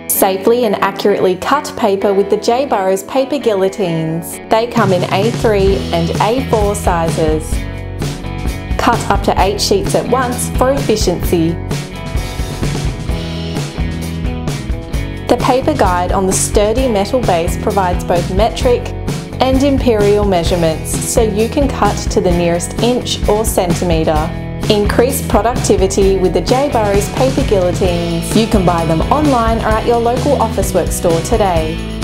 Safely and accurately cut paper with the J.Burrows paper guillotines. They come in A3 and A4 sizes. Cut up to 8 sheets at once for efficiency. The paper guide on the sturdy metal base provides both metric and imperial measurements, so you can cut to the nearest inch or centimetre. Increase productivity with the J.Burrows paper guillotines. You can buy them online or at your local Officeworks store today.